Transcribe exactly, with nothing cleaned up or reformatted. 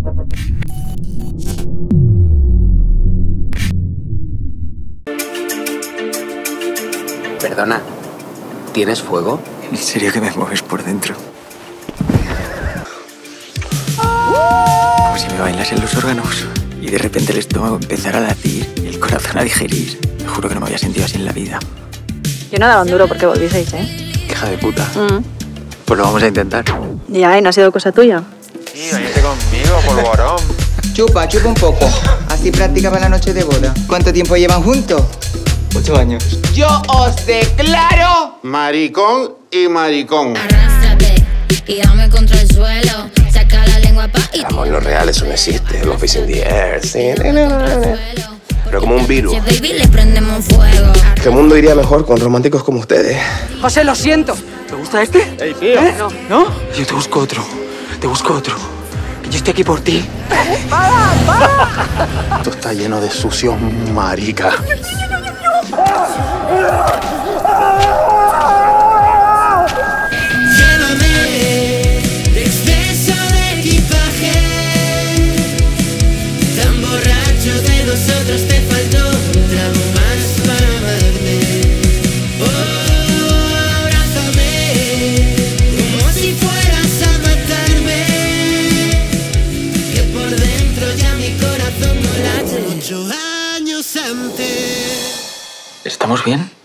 Perdona, ¿tienes fuego? ¿En serio que me mueves por dentro? Como si me bailasen los órganos y de repente el estómago empezara a latir y el corazón a digerir. Te juro que no me había sentido así en la vida. Yo no daba un duro porque volvieseis, ¿eh? Hija de puta. Mm. Pues lo vamos a intentar. Ya, y no ha sido cosa tuya. Sí, váyate conmigo, polvorón. Chupa, chupa un poco. Así practicaba la noche de boda. ¿Cuánto tiempo llevan juntos? Ocho años. Yo os declaro... Maricón y maricón. Arrástrate y dame contra el suelo. Saca la lengua pa' y... El amor no real, eso no existe. Love is in the air, sí. Pero como un virus. Si baby le prendemos fuego. Que el mundo iría mejor con románticos como ustedes. José, lo siento. ¿Te gusta este? ¡Ey, tío! ¿Eh? ¿No? ¿No? Yo te busco otro. Te busco otro. Que yo estoy aquí por ti. Esto está lleno de sucio, marica. Llévame de exceso de equipaje. Tan borracho de nosotros te faltó un trago más para amarme. Oh, abrázame como si fueras a matarme. Que por dentro ya mi corazón no late. Ocho años antes. ¿Estamos bien?